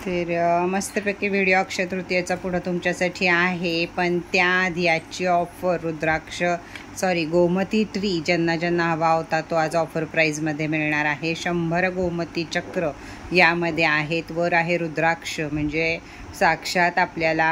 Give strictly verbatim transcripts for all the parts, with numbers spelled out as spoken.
तर मस्तपैकी व्हिडिओ अक्षय तृतीयेचा पुढं तुमच्यासाठी आहे, पण त्याआधी आजची offer rudraksha sorry Gomti tree ज्यांना ज्यांना हवा होता तो आज ऑफर प्राईजमध्ये मिळणार आहे। शंभर गोमती चक्र यामध्ये आहेत, वर आहे रुद्राक्ष म्हणजे साक्षात आपल्याला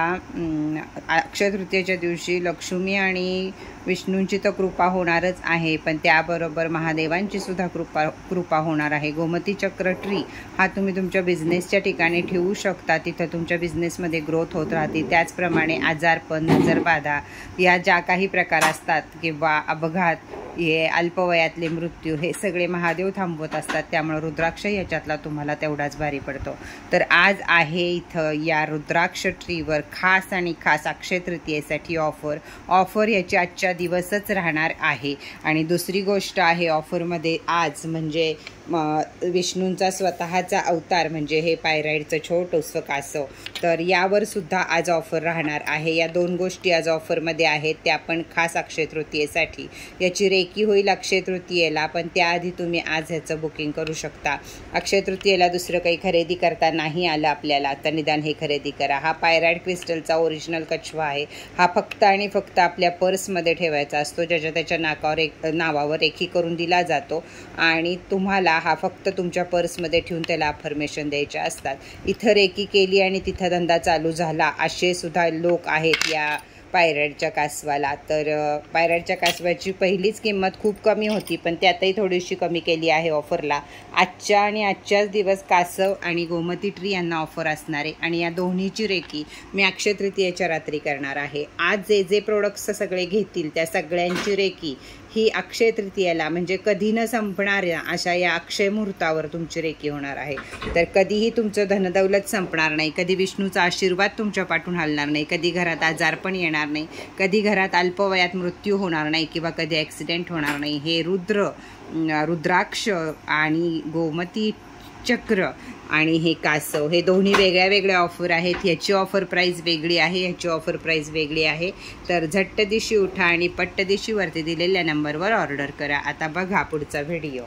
अक्षय तृतीयेच्या दिवशी लक्ष्मी आणि विष्णूंची तर कृपा होणारच आहे, पण त्याबरोबर महादेवांची सुद्धा कृपा कृपा होणार आहे। गोमती चक्र ट्री हा तुम्ही तुमच्या बिझनेसच्या ठिकाणी ठेवू शकता, तिथं तुमच्या बिझनेसमध्ये ग्रोथ होत राहते। त्याचप्रमाणे आजारपण, नजरबाधा या ज्या काही प्रकार असतात किंवा अपघात, हे अल्पवयातले मृत्यू, हे सगळे महादेव थांबवत असतात, त्यामुळे रुद्राक्ष याच्यातला तुम्हाला तेवढाच भारी पडतो। तर आज आहे इथं या रुद्राक्ष ट्रीवर खास आणि खास अक्षय तृतीयेसाठी ऑफर ऑफर याची आजच्या दिवसच राहणार आहे। आणि दुसरी गोष्ट आहे ऑफरमध्ये आज म्हणजे विष्णूंचा स्वतःचा अवतार म्हणजे हे पायराईडचं छोटंसं कासव, तर यावर सुद्धा आज ऑफर राहणार आहे। या दोन गोष्टी आज ऑफरमध्ये आहेत, त्या पण खास अक्षय तृतीयेसाठी। याची रेकी होईल अक्षय तृतीयेला, पण त्याआधी तुम्ही आज ह्याचं बुकिंग करू शकता। अक्षय तृतीयेला दुसरं काही खरेदी करता नाही आलं आपल्याला तर निदान हे खरेदी करा। हा पायराईड क्रिस्टलचा ओरिजिनल कछवा आहे। हा फक्त आणि फक्त आपल्या पर्समध्ये ठेवायचा असतो, ज्याच्या त्याच्या नाकावर एक नावावर रेखी करून दिला जातो आणि तुम्हाला हा फक्त तुमच्या पर्समध्ये ठेवून त्याला अफर्मेशन द्यायचे असतात। इथं रेकी केली आणि तिथं धंदा चालू झाला असे सुद्धा लोक आहेत या पायराईडच्या कासवाला। तर पायराईडच्या कासवाची पहिलीच किंमत खूप कमी होती, पण त्यातही थोडीशी कमी केली आहे ऑफरला। आजच्या आणि आजच्याच दिवस कासव आणि गोमती ट्री यांना ऑफर असणार आहे आणि या दोन्हीची रेकी मी अक्षय तृतीयेच्या रात्री करणार आहे। आज जे जे प्रोडक्ट्स सगळे घेतील त्या सगळ्यांची रेकी ही अक्षय तृतीयेला म्हणजे कधी न संपणाऱ्या अशा या अक्षय मुहूर्तावर तुमची रेकी होणार आहे। तर कधीही तुमचं धनदौलत संपणार नाही, कधी विष्णूचा आशीर्वाद तुमच्या पाठून हलणार नाही, कधी घरात आजारपण येणार नाही, कधी घरात अल्पवयात मृत्यू होणार नाही किंवा कधी ॲक्सिडेंट होणार नाही। हे रुद्र रुद्राक्ष आणि गोमती चक्र आणि हे कासव हे दोन्ही वेगळ्या वेगळ्या ऑफर आहेत। ह्याची ऑफर प्राईस वेगळी आहे, ह्याची ऑफर प्राईस वेगळी आहे। तर झट्ट दिशी उठा आणि पट्ट दिशीवरती दिलेल्या नंबरवर ऑर्डर करा। आता बघा पुढचा व्हिडिओ।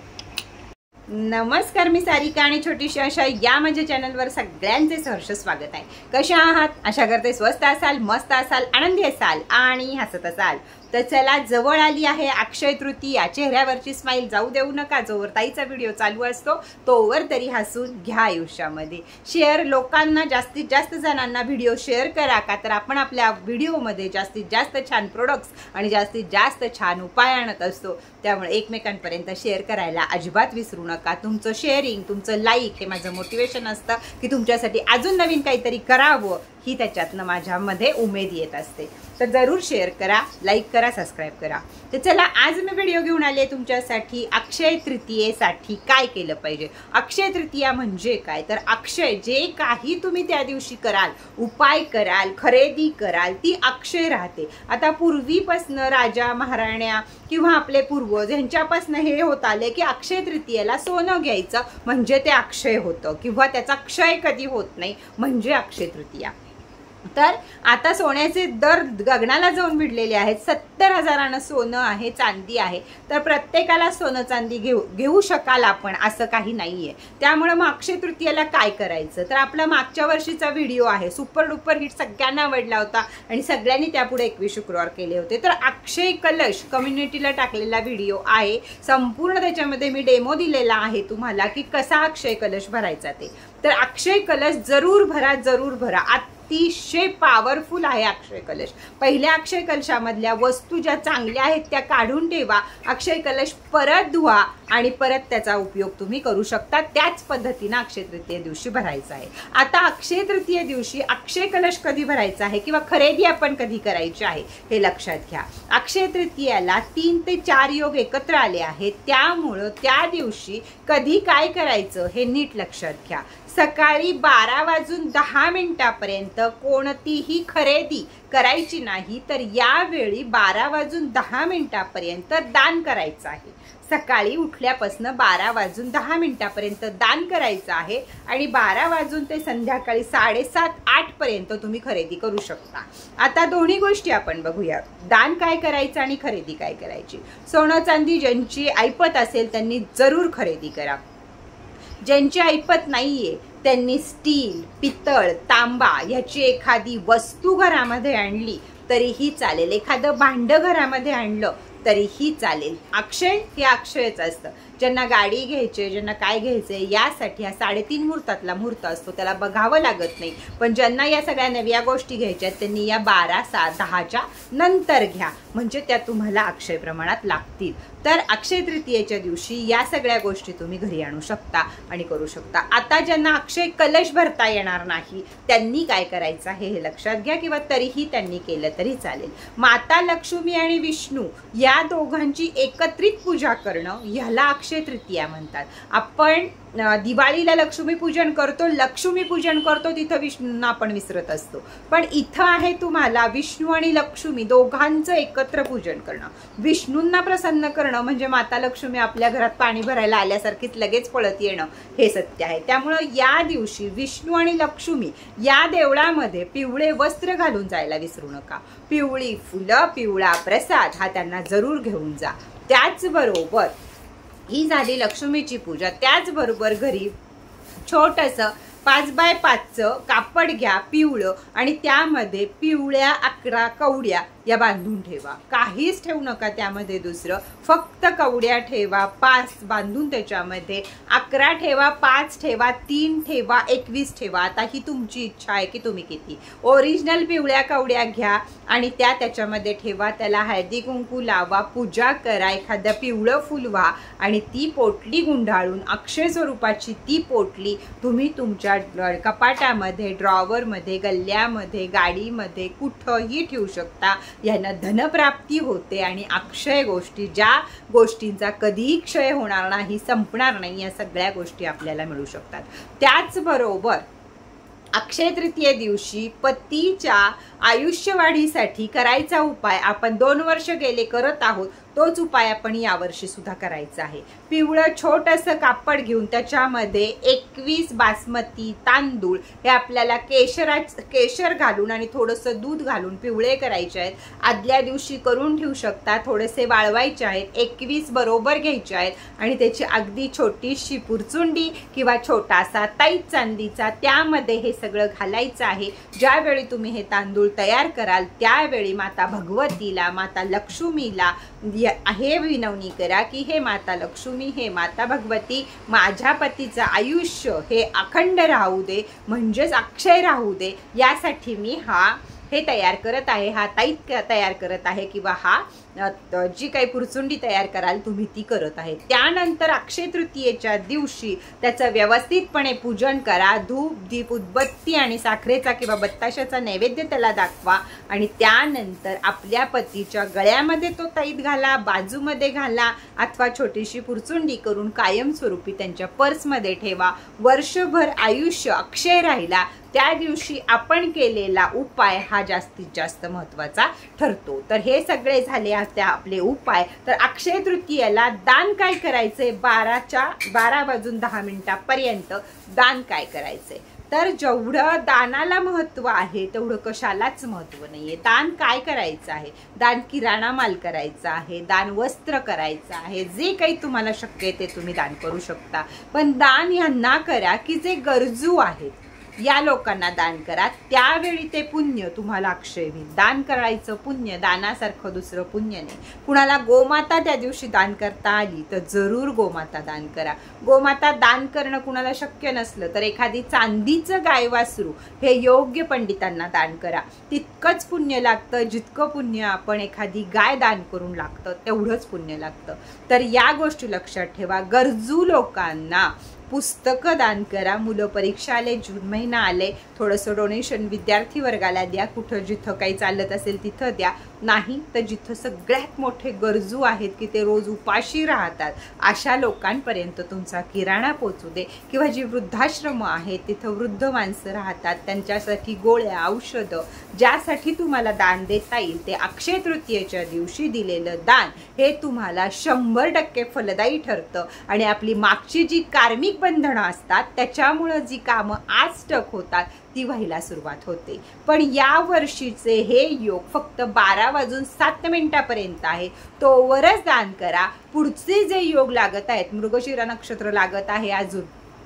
नमस्कार, मी सारिका आणि छोटीशी आशा या माझ्या चॅनलवर सगळ्यांचे सहर्ष स्वागत आहे। कशा आहात? आशा करते स्वस्त असाल, मस्त असाल, आनंदी असाल आणि हसत असाल। तर चला, जवळ आली आहे अक्षय तृतीया। चेहऱ्यावरची स्माईल जाऊ देऊ नका। जोवर ताईचा व्हिडिओ चालू असतो तोवर तरी हसून घ्या आयुष्यामध्ये। शेअर लोकांना, जास्तीत जास्त जणांना व्हिडिओ शेअर करा, का तर आपण आपल्या व्हिडिओमध्ये जास्तीत जास्त छान प्रोडक्ट्स आणि जास्तीत जास्त छान उपाय आणत असतो, त्यामुळे एकमेकांपर्यंत शेअर करायला अजिबात विसरू नका। तुमचं शेअरिंग, तुमचं लाईक हे माझं मोटिवेशन असतं की तुमच्यासाठी अजून नवीन काहीतरी करावं, ही त्याच्यातनं माझ्यामध्ये उमेद येत असते। तर जरूर शेअर करा, लाईक करा, सबस्क्राईब करा। तर चला, आज मी व्हिडिओ घेऊन आले तुमच्यासाठी अक्षय तृतीयेसाठी काय केलं पाहिजे। अक्षय तृतीया म्हणजे काय, तर अक्षय जे काही तुम्ही त्या दिवशी कराल, उपाय कराल, खरेदी कराल, ती अक्षय राहते। आता पूर्वीपासनं राजा महाराण्या किंवा आपले पूर्वज ह्यांच्यापासनं हे होत आले की अक्षय तृतीयेला सोनं घ्यायचं म्हणजे ते अक्षय होतं किंवा त्याचा क्षय कधी होत नाही म्हणजे अक्षय तृतीया। तर आता सोन्याचे दर गगनाला जाऊन भिडलेले आहेत। सत्तर हजारानं सोनं आहे, चांदी आहे, तर प्रत्येकाला सोनं चांदी घेऊ घेऊ शकाल आपण असं काही नाहीये। त्यामुळे मग अक्षय तृतीयेला काय करायचं, तर आपला मागच्या वर्षीचा व्हिडिओ आहे, सुपर डुपर हिट, सगळ्यांना आवडला होता आणि सगळ्यांनी त्यापुढे एकवीस शुक्रवार केले होते। तर अक्षय कलश कम्युनिटीला टाकलेला व्हिडिओ आहे, संपूर्ण त्याच्यामध्ये मी डेमो दिलेला आहे तुम्हाला की कसा अक्षय कलश भरायचा ते। तर अक्षय कलश जरूर भरा, जरूर भरा। अतिशय पॉवरफुल आहे अक्षय कलश। पहिल्या अक्षय कलशामधल्या वस्तू ज्या चांगल्या आहेत त्या काढून ठेवा, अक्षय कलश परत धुवा आणि परत त्याचा उपयोग तुम्ही करू शकता। त्याच पद्धतीने अक्षय तृतीय दिवशी भरायचा आहे। आता अक्षय तृतीय दिवशी अक्षय कलश कधी भरायचा आहे किंवा खरेदी आपण कधी करायची आहे हे लक्षात घ्या। अक्षय तृतीयाला तीन ते चार योग एकत्र आले आहेत, त्यामुळं त्या दिवशी कधी काय करायचं हे नीट लक्षात घ्या। सकाळी बारा वाजून दहा मिनिटापर्यंत कोणतीही खरेदी करायची नाही, तर यावेळी बारा वाजून दहा मिनिटापर्यंत दान करायचं आहे। सकाळी उठल्यापासून बारा वाजून दहा मिनिटापर्यंत दान करायचं आहे आणि बारा वाजून ते संध्याकाळी साडेसात आठ पर्यंत तुम्ही खरेदी करू शकता। आता दोन्ही गोष्टी आपण बघूया, दान काय करायचं आणि खरेदी काय करायची। सोनं चांदी ज्यांची ऐपत असेल त्यांनी जरूर खरेदी करा। ज्यांची ऐपत नाहीये त्यांनी स्टील, पितळ, तांबा ह्याची एखादी वस्तू घरामध्ये आणली तरीही चालेल, एखादं भांडं घरामध्ये आणलं तरीही चालेल. अक्षय हे अक्षयच असतं. ज्यांना गाडी घ्यायची, ज्यांना काय घ्यायचंय, यासाठी हा साडेतीन मुहूर्तातला मुहूर्त असतो, त्याला बघावं लागत नाही. पण ज्यांना या सगळ्या नव्या गोष्टी घ्यायच्या त्यांनी या बारा सात दहाच्या नंतर घ्या, म्हणजे त्या तुम्हाला अक्षय प्रमाणात लागतील. तर अक्षय तृतीयेच्या दिवशी या सगळ्या गोष्टी तुम्ही घरी आणू शकता आणि करू शकता. आता ज्यांना अक्षय कलश भरता येणार नाही त्यांनी काय करायचं आहे हे लक्षात घ्या, किंवा तरीही त्यांनी केलं तरी चालेल. माता लक्ष्मी आणि विष्णू या दोघांची एकत्रित पूजा करणं ह्याला अक्षय तृतीया म्हणतात. आपण दिवाळीला लक्ष्मी पूजन करतो, लक्ष्मी पूजन करतो, तिथं विष्णूंना आपण विसरत असतो. पण इथं आहे तुम्हाला विष्णू आणि लक्ष्मी दोघांचं एकत्र पूजन करणं. विष्णूंना प्रसन्न करणं म्हणजे माता लक्ष्मी आपल्या घरात पाणी भरायला आल्यासारखीच लगेच पळत येणं हे सत्य आहे. त्यामुळं या दिवशी विष्णू आणि लक्ष्मी या देवळामध्ये पिवळे वस्त्र घालून जायला विसरू नका. पिवळी फुलं, पिवळा प्रसाद हा त्यांना जरूर घेऊन जा. त्याचबरोबर ही झाली लक्ष्मीची पूजा. त्याचबरोबर घरी छोटंसं पाच बाय पाचचं कापड घ्या पिवळं, आणि त्यामध्ये पिवळ्या अकरा कवड्या या बांधून ठेवा. काहीच ठेवू नका त्यामध्ये दुसरं, फक्त कवड्या ठेवा. पाच बांधून त्याच्यामध्ये अकरा ठेवा, पाच ठेवा, तीन ठेवा, एकवीस ठेवा. आता ही तुमची इच्छा आहे की तुम्ही किती. ओरिजिनल पिवळ्या कवड्या घ्या आणि त्या त्याच्यामध्ये ठेवा. त्याला हळदी कुंकू लावा, पूजा करा, एखादं पिवळं फुल व्हा आणि ती पोटली गुंडाळून अक्षय स्वरूपाची ती पोटली तुम्ही तुमच्या कपाटामध्ये, ड्रॉवरमध्ये, गल्ल्यामध्ये, गाडीमध्ये कुठंही ठेवू शकता. यानं धनप्राप्ती होते आणि अक्षय गोष्टी, ज्या गोष्टींचा कधीही क्षय होणार नाही, संपणार नाही, या सगळ्या गोष्टी आपल्याला मिळू शकतात. त्याचबरोबर अक्षय तृतीये दिवशी पतीच्या आयुष्यवाढीसाठी करायचा उपाय आपण दोन वर्ष गेले करत आहोत, तोच उपाय आपण यावर्षी सुद्धा करायचा आहे. पिवळं छोटंसं कापड घेऊन त्याच्यामध्ये एकवीस बासमती तांदूळ हे आपल्याला केशरा केशर घालून आणि थोडंसं दूध घालून पिवळे करायचे आहेत. आदल्या दिवशी करून ठेवू शकता, थोडेसे वाळवायचे आहेत. एकवीस बरोबर घ्यायचे आहेत आणि त्याची अगदी छोटीशी पुरचुंडी किंवा छोटासा तैत चांदीचा त्यामध्ये हे सगळं घालायचं आहे. ज्यावेळी तुम्ही हे तांदूळ तयार कराल त्यावेळी माता भगवतीला, माता लक्ष्मीला हे विनवणी करा की हे माता लक्ष्मी, हे माता भगवती, माझ्या पतीचं आयुष्य हे अखंड राहू दे, म्हणजेच अक्षय राहू दे, यासाठी मी हा हे तयार करत आहे, हा तैत तयार करत आहे, किंवा हा जी काही पुरचुंडी तयार कराल तुम्ही ती करत आहे. त्यानंतर अक्षय तृतीयेच्या दिवशी त्याचं व्यवस्थितपणे पूजन करा. धूप, दीप, उदबत्ती आणि साखरेचा किंवा बत्ताशाचा नैवेद्य त्याला दाखवा आणि त्यानंतर आपल्या पतीच्या गळ्यामध्ये तो तैत घाला, बाजूमध्ये घाला, अथवा छोटीशी पुरचुंडी करून कायमस्वरूपी त्यांच्या पर्समध्ये ठेवा. वर्षभर आयुष्य अक्षय राहिला त्या दिवशी आपण केलेला उपाय हा जास्तीत जास्त महत्त्वाचा ठरतो. तर हे सगळे झाले त्या आपले उपाय. तर अक्षय तृतीयेला दान काय करायचे, बाराच्या बारा वाजून दहा मिनिटापर्यंत दान काय करायचे. तर जेवढं दानाला महत्त्व आहे तेवढं कशालाच महत्त्व नाहीये. दान काय करायचं आहे, दान किराणा माल करायचा आहे, दान वस्त्र करायचं आहे, जे काही तुम्हाला शक्य आहे ते तुम्ही दान करू शकता. पण दान यांना करा की जे गरजू आहेत, या लोकांना दान करा, त्यावेळी ते पुण्य तुम्हाला अक्षय होईल. दान करायचं पुण्य, दानासारखं दुसरं पुण्य नाही. कुणाला गोमाता त्या दिवशी दान करता आली तर जरूर गोमाता दान करा. गोमाता दान करणं कुणाला शक्य नसलं तर एखादी चांदीचं गाय वासरू हे योग्य पंडितांना दान करा. तितकंच पुण्य लागतं जितकं पुण्य आपण एखादी गाय दान करून लागतं तेवढंच पुण्य लागतं. तर या गोष्टी लक्षात ठेवा. गरजू लोकांना पुस्तकं दान करा. मुलं परीक्षा आले, जून महिना आले, थोडंसं डोनेशन विद्यार्थी वर्गाला द्या. कुठं जिथं काही चालत असेल तिथं द्या. नाही तर जिथं सगळ्यात मोठे गरजू आहेत की ते रोज उपाशी राहतात अशा लोकांपर्यंत तुमचा किराणा पोचू दे. किंवा जी वृद्धाश्रम आहेत तिथं वृद्ध माणसं राहतात त्यांच्यासाठी गोळ्या, औषधं, ज्यासाठी तुम्हाला दान देता येईल ते अक्षय तृतीयेच्या दिवशी दिलेलं दान हे तुम्हाला शंभर टक्के फलदायी ठरतं. आणि आपली मागची जी कार्मिक बंधनं असतात त्याच्यामुळं जी कामं आज स्टक होतात ती व्हायला सुरुवात होते. पण या वर्षीचे हे योग फक्त बारा वाजून सात मिनिटापर्यंत आहे, तोवरच दान करा. पुढचे जे योग लागत आहेत, मृगशिरा नक्षत्र लागत आहे अजून,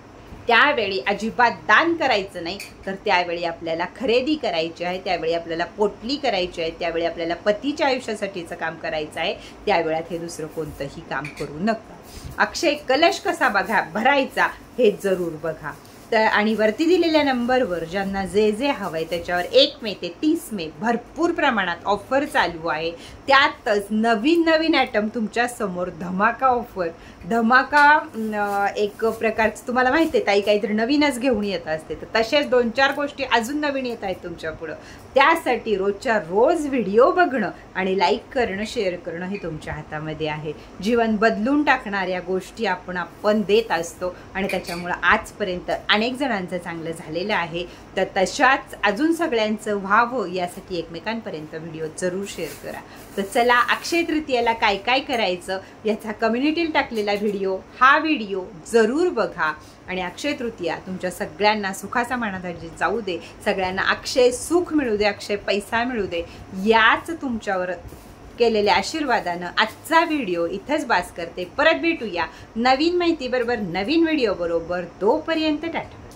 त्यावेळी अजिबात दान करायचं नाही, तर त्यावेळी आपल्याला खरेदी करायची आहे, त्यावेळी आपल्याला पोटली करायची आहे, त्यावेळी आपल्याला पतीच्या आयुष्यासाठीचं काम करायचं आहे, त्यावेळात हे दुसरं कोणतंही काम करू नका. अक्षय कलश कसा बघा भरायचा हे जरूर बघा. तर आणि वरती दिलेल्या नंबरवर ज्यांना जे जे हवंय त्याच्यावर एक मे ते तीस मे भरपूर प्रमाणात ऑफर चालू आहे. त्यातच नवीन नवीन आयटम तुमच्या समोर धमाका ऑफर, धमाका एक प्रकारचं तुम्हाला माहिती आहे ताई काहीतरी नवीनच घेऊन येत असते, तर तसेच दोन चार गोष्टी अजून नवीन येत आहेत तुमच्या पुढं. त्यासाठी रोजच्या रोज व्हिडिओ बघणं आणि लाईक करणं, शेअर करणं हे तुमच्या हातामध्ये आहे. जीवन बदलून टाकणाऱ्या गोष्टी आपण आपण देत असतो आणि त्याच्यामुळं आजपर्यंत अनेक जणांचं चांगलं झालेलं आहे. तर तशाच अजून सगळ्यांचं व्हावं यासाठी एकमेकांपर्यंत व्हिडिओ जरूर शेअर करा. तर चला, अक्षय तृतीयेला काय काय करायचं याचा कम्युनिटीला टाकलेला व्हिडिओ हा व्हिडिओ जरूर बघा. आणि अक्षय तृतीया तुमच्या सगळ्यांना सुखाचा मानाधारी जाऊ दे, सगळ्यांना अक्षय सुख मिळू दे, अक्षय पैसा मिळू दे. याच तुमच्यावर केलेल्या आशीर्वादानं आजचा व्हिडिओ इथंच बास करते. परत भेटूया नवीन माहिती बरोबर, नवीन व्हिडिओ बरोबर. तोपर्यंत टाटा.